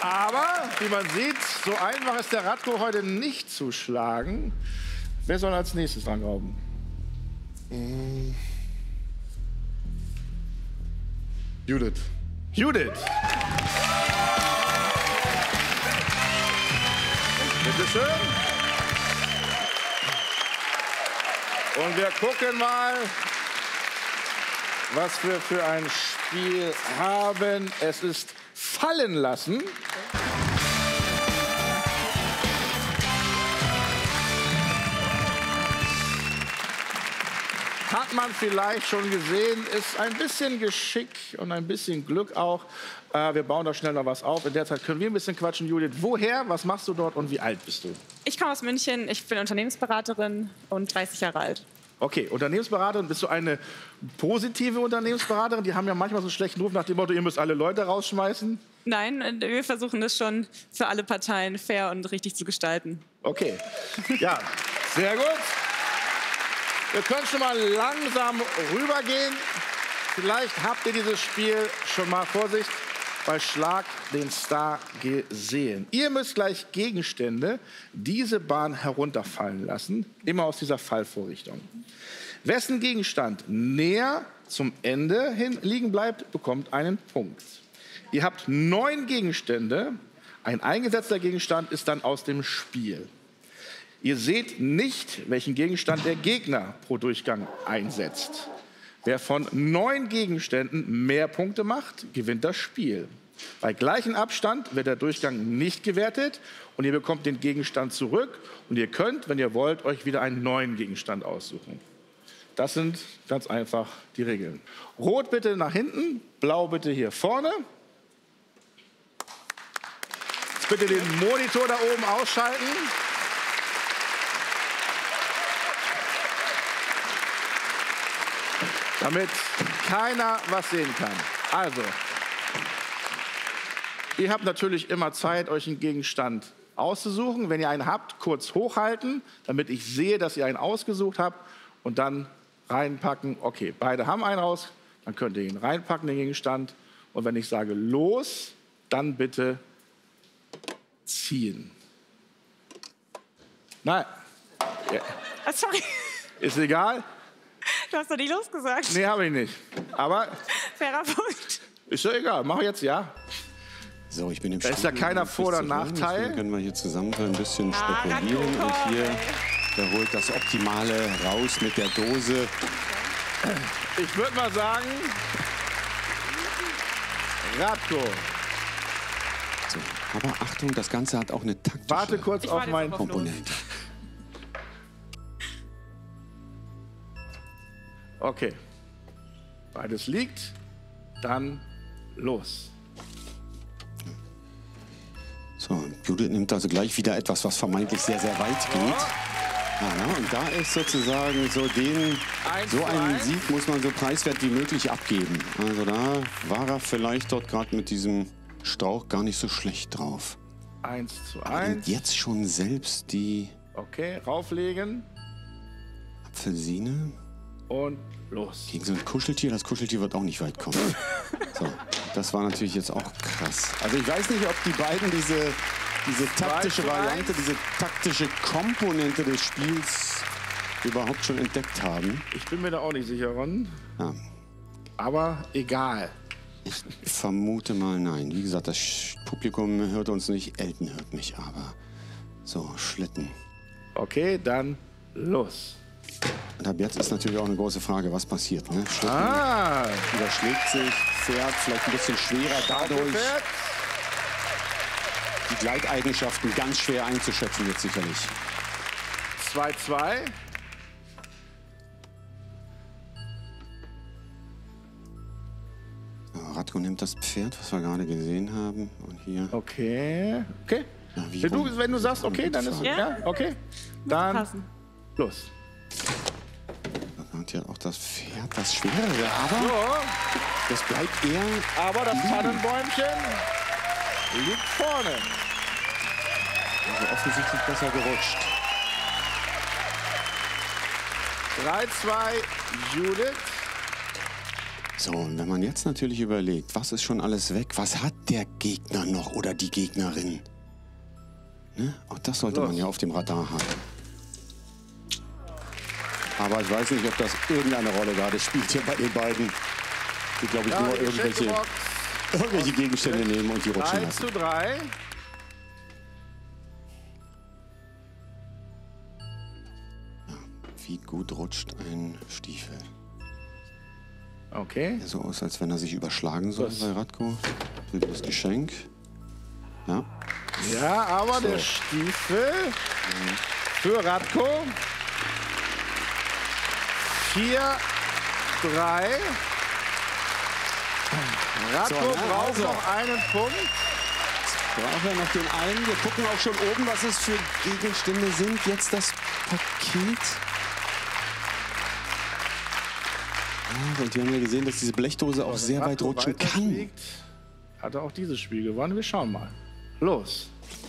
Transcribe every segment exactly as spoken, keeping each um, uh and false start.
Aber, wie man sieht, so einfach ist der Radko heute nicht zu schlagen. Wer soll als nächstes dran glauben? Mm. Judith. Judith. Bitte schön. Und wir gucken mal, was wir für ein Spiel haben. Es ist Fallen lassen. Hat man vielleicht schon gesehen, ist ein bisschen Geschick und ein bisschen Glück auch. Äh, wir bauen da schnell noch was auf. In der Zeit können wir ein bisschen quatschen. Judith, woher, was machst du dort und wie alt bist du? Ich komme aus München, ich bin Unternehmensberaterin und dreißig Jahre alt. Okay, Unternehmensberaterin, bist du eine positive Unternehmensberaterin? Die haben ja manchmal so einen schlechten Ruf nach dem Motto, ihr müsst alle Leute rausschmeißen. Nein, wir versuchen das schon für alle Parteien fair und richtig zu gestalten. Okay, ja, sehr gut. Wir können schon mal langsam rübergehen. Vielleicht habt ihr dieses Spiel schon mal, Vorsicht, bei Schlag den Star gesehen. Ihr müsst gleich Gegenstände diese Bahn herunterfallen lassen, immer aus dieser Fallvorrichtung. Wessen Gegenstand näher zum Ende hin liegen bleibt, bekommt einen Punkt. Ihr habt neun Gegenstände. Ein eingesetzter Gegenstand ist dann aus dem Spiel. Ihr seht nicht, welchen Gegenstand der Gegner pro Durchgang einsetzt. Wer von neun Gegenständen mehr Punkte macht, gewinnt das Spiel. Bei gleichem Abstand wird der Durchgang nicht gewertet und ihr bekommt den Gegenstand zurück. Und ihr könnt, wenn ihr wollt, euch wieder einen neuen Gegenstand aussuchen. Das sind ganz einfach die Regeln. Rot bitte nach hinten, blau bitte hier vorne. Jetzt bitte den Monitor da oben ausschalten. Damit keiner was sehen kann. Also, ihr habt natürlich immer Zeit, euch einen Gegenstand auszusuchen. Wenn ihr einen habt, kurz hochhalten, damit ich sehe, dass ihr einen ausgesucht habt und dann reinpacken. Okay, beide haben einen raus, dann könnt ihr ihn reinpacken, den Gegenstand. Und wenn ich sage los, dann bitte ziehen. Nein. Ja. Oh, sorry. Ist egal. Du hast doch nicht losgesagt. Nee, habe ich nicht. Aber fairer Punkt. Ist ja egal. Mach jetzt ja. So, ich bin im Da ist ja keiner Vor- oder Nachteil. Deswegen können wir hier zusammen ein bisschen Ah, spekulieren. Radko, Und hier, ey. der holt das Optimale raus mit der Dose. Ich würde mal sagen, Radko. So, aber Achtung, das Ganze hat auch eine taktische Warte kurz Ich auf warte meinen jetzt auf Komponente. Okay. Beides liegt. Dann los. So, Judith nimmt also gleich wieder etwas, was vermeintlich sehr, sehr weit geht. Ja, und da ist sozusagen so den, Eins so zu einen eins. Sieg muss man so preiswert wie möglich abgeben. Also da war er vielleicht dort gerade mit diesem Strauch gar nicht so schlecht drauf. Eins zu Und eins. jetzt schon selbst die Okay, rauflegen Apfelsine und los. gegen so ein Kuscheltier. Das Kuscheltier wird auch nicht weit kommen. So, das war natürlich jetzt auch krass. Also ich weiß nicht, ob die beiden diese, diese taktische Zwei zu Variante, eins. diese taktische Komponente des Spiels überhaupt schon entdeckt haben. Ich bin mir da auch nicht sicher, Ron. Ja, Aber egal. ich vermute mal nein. Wie gesagt, das Publikum hört uns nicht, Elton hört mich aber. So, Schlitten. Okay, dann los. Und ab jetzt ist natürlich auch eine große Frage, was passiert. Ne? Schlitten Ah, überschlägt sich, fährt vielleicht ein bisschen schwerer dadurch. Pferd. Die Gleiteigenschaften ganz schwer einzuschätzen jetzt sicherlich. zwei zwei. So, Radko nimmt das Pferd, was wir gerade gesehen haben. Und hier. Okay, okay. Ja, wie wenn, rum? du, wenn du sagst, okay, dann ist Ja. ja, okay. Dann Passen. los. Und hier auch das Pferd, das Schwerere. Aber So, das bleibt eher. aber das liegen. Tannenbäumchen liegt vorne. Also offensichtlich besser gerutscht. drei zwei Judith. So, und wenn man jetzt natürlich überlegt, was ist schon alles weg, was hat der Gegner noch oder die Gegnerin? Ne? Auch das sollte Los. man ja auf dem Radar haben. Aber ich weiß nicht, ob das irgendeine Rolle gerade spielt hier bei den beiden. Die, glaube ich, Ja, nur die irgendwelche, Geschenkebox. irgendwelche Gegenstände nehmen und die rutschen drei lassen. zu drei. Wie gut rutscht ein Stiefel? Okay. Sieht so aus, als wenn er sich überschlagen soll Was? bei Radko. Das Geschenk. Ja. Ja, aber der Stiefel für Radko. vier drei. Radko So, na, braucht also. noch einen Punkt. Brauchen wir noch den einen. Wir gucken auch schon oben, was es für Gegenstände sind. Jetzt das Paket. Ja, und wir haben ja gesehen, dass diese Blechdose auch sehr weit Radko rutschen kann. weiterfliegt, hat er auch dieses Spiel gewonnen. Wir schauen mal. Los.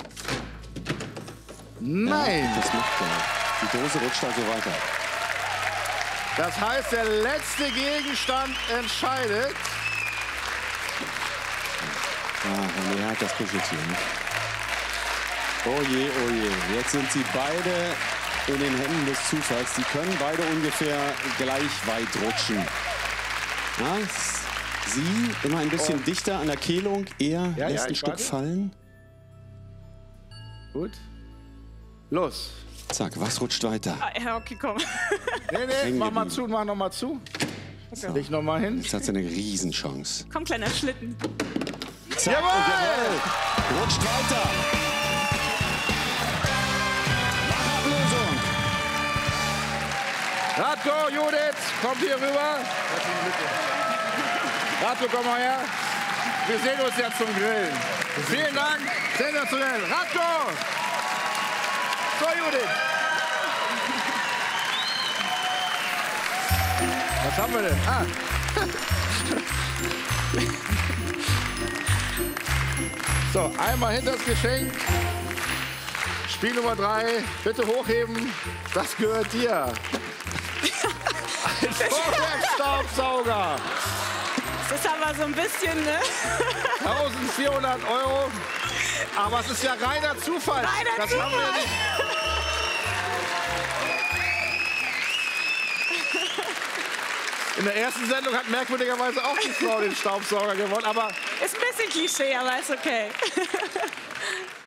Nein. Das macht er. Die Dose rutscht also weiter. Das heißt, der letzte Gegenstand entscheidet. Ah, er hat das Kuscheltier. Ne? Oh je, oh je. Jetzt sind sie beide in den Händen des Zufalls. Die können beide ungefähr gleich weit rutschen. Ja, sie immer ein bisschen Und- dichter an der Kehlung. Er Ja, lässt ja, ein ich Stück warte. fallen. Gut. Los. Zack, was rutscht weiter? Ah, ja, okay, komm. Nee, nee, Hängen mach mal geblieben. zu, mach noch mal zu. Leg noch mal hin. Jetzt hat sie eine Riesenchance. Komm, kleiner Schlitten. Zack, Jawohl! und jawohl, rutscht weiter. Nach Ablösung. Radko, Judith, kommt hier rüber. Radko, komm mal her. Wir sehen uns ja zum Grillen. Vielen Dank. Sensationell. Radko! So, Judith. Was haben wir denn? Ah. So, einmal hinter das Geschenk. Spiel Nummer drei. Bitte hochheben. Das gehört dir. Ein Vorwerkstaubsauger. Das ist aber so ein bisschen, ne? eintausendvierhundert Euro. Aber es ist ja reiner Zufall. Reiner das haben wir Zufall. nicht. In der ersten Sendung hat merkwürdigerweise auch die Frau den Staubsauger gewonnen. Aber Ist ein bisschen Klischee, aber ist okay.